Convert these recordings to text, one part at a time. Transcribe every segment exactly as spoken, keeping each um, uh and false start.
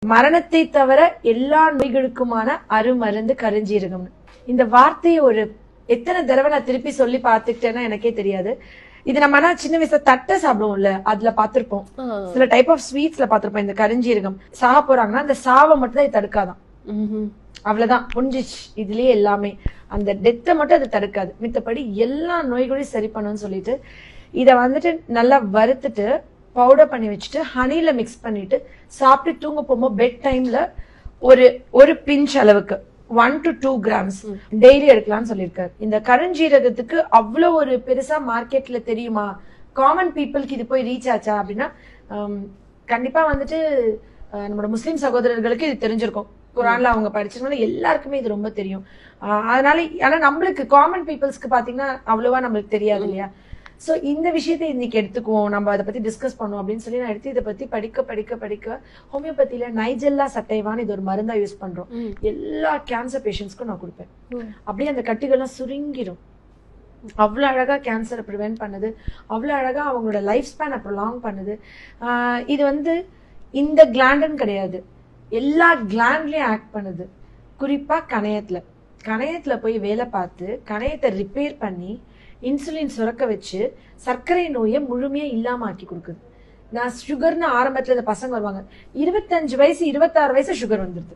மரணத்தை தவிர எல்லா நோய்களுக்குமான அருமருந்து கருஞ்சீரகம். இந்த வார்த்தையை ஒரு எத்தனை தடவை நான் திருப்பி சொல்லி பாத்துக்கிட்டேன்னா எனக்கே தெரியாது. இது நம்ம ஆனா சின்ன வயசுல தட்டை சாப்பிடுவோம்ல, அதுல பாத்திருப்போம், சில டைப் ஆஃப் ஸ்வீட்ஸ்ல பாத்திருப்போம். இந்த கருஞ்சீரகம் சாக போறாங்கன்னா அந்த சாவை மட்டும் தான் தடுக்காதான், அவ்வளவுதான் புரிஞ்சிச்சு. இதுலயே எல்லாமே அந்த டெத்தை மட்டும் அது தடுக்காது, மித்தபடி எல்லா நோய்களையும் சரி பண்ணணும்னு சொல்லிட்டு இத வந்துட்டு நல்லா வறுத்துட்டு பவுடர் பண்ணி வச்சுட்டு ஹனில மிக்ஸ் பண்ணிட்டு சாப்பிட்டு தூங்க போகும்போது பெட் டைம்ல ஒரு ஒரு பிஞ்ச் அளவுக்கு one to two grams daily எடுக்கலாம்னு சொல்லியிருக்காரு. இந்த கருஞ்சீரகத்துக்கு அவ்வளவு ஒரு பெருசா மார்க்கெட்ல தெரியுமா, காமன் பீப்புளுக்கு இது போய் ரீச் ஆச்சா அப்படின்னா கண்டிப்பா வந்துட்டு நம்மளோட முஸ்லிம் சகோதரர்களுக்கு இது தெரிஞ்சிருக்கும். குரான்ல அவங்க படிச்சதுனால எல்லாருக்குமே இது ரொம்ப தெரியும். அதனால ஆனா நம்மளுக்கு காமன் பீப்புள்ஸ்க்கு பாத்தீங்கன்னா அவ்வளவா நம்மளுக்கு தெரியாது இல்லையா. சோ இந்த விஷயத்தை இன்னைக்கு எடுத்துக்குவோம், நம்ம அதை பத்தி டிஸ்கஸ் பண்ணுவோம் அப்படின்னு சொல்லி நான் எடுத்து இதை பத்தி படிக்க படிக்க படிக்க ஹோமியோபதியில நைஜெல்லா சட்டைவான்னு இது ஒரு மருந்தா யூஸ் பண்றோம். எல்லா கேன்சர் பேஷண்ட்ஸ்க்கும் நான் கொடுப்பேன். அப்படியே அந்த கட்டிகள்லாம் சுருங்கிடும். அவ்வளவு அழகா கேன்சரை ப்ரிவென்ட் பண்ணுது, அவ்வளவு அழகா அவங்களோட லைஃப் ஸ்பேன் அப்புறம் லாங் பண்ணுது. ஆஹ் இது வந்து இந்த கிளாண்டுன்னு கிடையாது, எல்லா கிளாண்ட்லயும் ஆக்ட் பண்ணுது. குறிப்பா கணையத்துல கணையத்துல போய் வேலை பார்த்து கணையத்தை ரிப்பேர் பண்ணி இன்சுலின் சுரக்க வச்சு சர்க்கரை நோயை முழுமையா இல்லாம ஆக்கி கொடுக்குது. நான் சுகர்னு ஆரம்பத்துல இந்த பசங்க வருவாங்க, இருபத்தஞ்சு வயசு இருபத்தாறு வயசு சுகர் வந்துருது.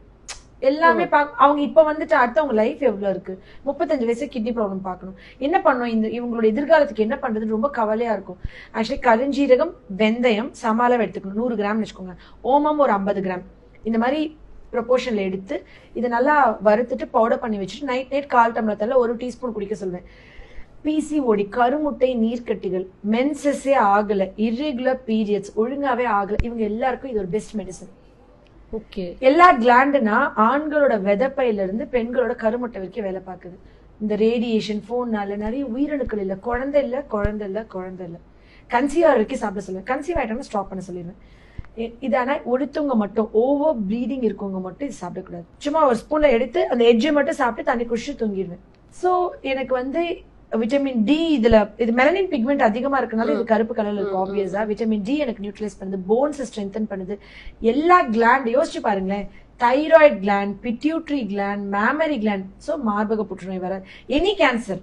எல்லாமே அவங்க இப்ப வந்துட்டு அடுத்த அவங்க லைஃப் எவ்வளவு இருக்கு, முப்பத்தஞ்சு வயசு கிட்னி ப்ராப்ளம் பாக்கணும், என்ன பண்ணும், இந்த இவங்களோட எதிர்காலத்துக்கு என்ன பண்றது ரொம்ப கவலையா இருக்கும். ஆக்சுவலி கருஞ்சீரகம் வெந்தயம் சமாளம் எடுத்துக்கணும், நூறு கிராம் வச்சுக்கோங்க. ஓமம் ஒரு ஐம்பது கிராம் இந்த மாதிரி ப்ரொபோர்ஷன்ல எடுத்து இதை நல்லா வறுத்துட்டு பவுடர் பண்ணி வச்சுட்டு நைட் நைட் கால் டம்ளர் தள்ள ஒரு டீஸ்பூன் குடிக்க சொல்வேன். பிசிஓடி கருமுட்டை நீர்க்கட்டிகள், மென்சஸே ஆகல, இர்ரெகுலர் பீரியட்ஸ் ஒழுங்காவே ஆகல, இவங்க எல்லாருக்கும் இது ஒரு பெஸ்ட் மெடிசன். ஓகே, எல்லா கிளாண்டுனா ஆண்களோட விதப்பையில இருந்து பெண்களோட கருமுட்டை வரைக்கும் வேலை பார்க்குது. இந்த ரேடியேஷன் போன்னால நிறைய உயிரணுக்கள் இல்ல, குழந்தை இல்ல குழந்தை இல்ல குழந்தை இல்ல கன்சீவ் வரைக்கும் சாப்பிட சொல்லுவேன். கன்சீவ் ஆயிட்டாங்கன்னா ஸ்டாப் பண்ண சொல்லிடுவேன். இதானா ஒடுத்தவங்க மட்டும், ஓவர் ப்ளீடிங் இருக்கவங்க மட்டும் இது சாப்பிடக்கூடாது. சும்மா ஒரு ஸ்பூன்ல எடுத்து அந்த எட்ஜை மட்டும் சாப்பிட்டு தண்ணி குடிச்சு தூங்கிடுவேன். சோ எனக்கு வந்து விட்டமின் டி, இதுல இது மெலனின் பிக்மெண்ட் அதிகமா இருக்கனால இது கருப்பு கலர்ல இருக்கு. ஆப்வியஸா விட்டமின் டி எனக்கு நியூட்ரலைஸ் பண்ணுது, போன்ஸ் ஸ்ட்ரென்தன் பண்ணுது. எல்லா கிளாண்ட் யோசிச்சு பாருங்களேன், thyroid gland, pituitary gland, mammary gland. So மார்பக புற்றுநோய் வராது, எனி கேன்சர்.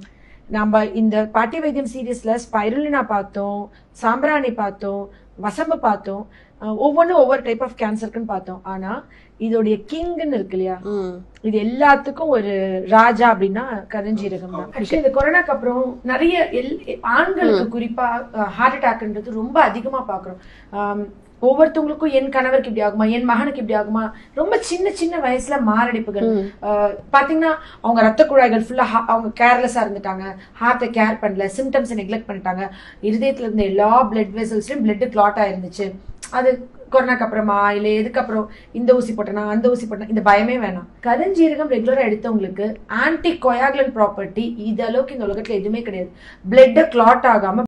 நம்ம இந்த பாட்டி வைத்தியம் சீரீஸ்ல ஸ்பைருலினா பார்த்தோம், சாம்பிராணி பார்த்தோம், வசம்பு பார்த்தோம், ஒவ்வொன்றும் ஒவ்வொரு டைப் ஆஃப் கேன்சருக்குன்னு பார்த்தோம். ஆனா இதோடைய கிங்னு இருக்கு இல்லையா, இது எல்லாத்துக்கும் ஒரு ராஜா அப்படின்னா கருஞ்சீரகம் தான். ஆக்சுவலி இந்த கொரோனாக்கு அப்புறம் நிறைய ஆண்களுக்கு குறிப்பா ஹார்ட் அட்டாக்ன்றது ரொம்ப அதிகமா பாக்குறோம். ஒவ்வொருத்தவங்களுக்கும் என் கணவருக்கு இப்படி ஆகுமா, என் மகனுக்கு இப்படி ஆகுமா, ரொம்ப சின்ன சின்ன வயசுல மாரடைப்புகள். பாத்தீங்கன்னா அவங்க ரத்த குழாய்கள் ஃபுல்லா அவங்க கேர்லெஸ்ஸா இருந்துட்டாங்க, ஹார்ட்டை கேர் பண்ணல, சிம்டம்ஸ் நெக்லெக்ட் பண்ணிட்டாங்க, இருதயத்துல இருந்த எல்லா பிளட் வெசல்ஸ்லயும் பிளட் கிளாட் ஆயிருந்துச்சு. அது கொரோனாக்கு அப்புறமா இல்ல எதுக்கப்புறம் இந்த ஊசி போட்டனா அந்த ஊசி போட்டனா, இந்த பயமே வேணாம். கருஞ்சீரகம் ரெகுலரா எடுத்தவங்களுக்கு ஆன்டி கொயாகுலன்ட் ப்ராப்பர்ட்டி இது அளவுக்கு இந்த உலகத்துல எதுவுமே கிடையாது. பிளட் கிளாட் ஆகாம